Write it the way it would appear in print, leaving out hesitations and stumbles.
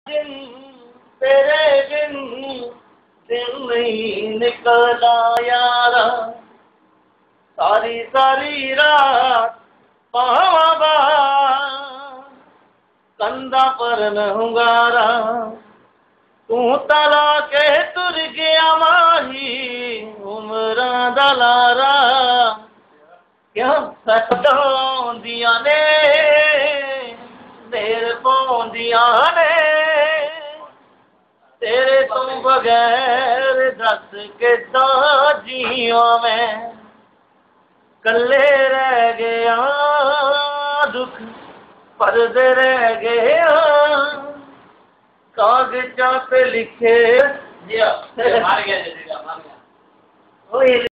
दिन तेरे बिन दिन नहीं निकलता यारा, सारी सारी रात पावा कंधा पर न हुंगारा, तू तला के तुर गया माही उमरा दलारा, क्यों सताउंदियां ने देर पाउंदियां ने, तेरे तो बगैर दस किदां जीवां मैं, कल्ले रह गया दुख परदे रह गया, कागज़ां पे लिखे। मार गया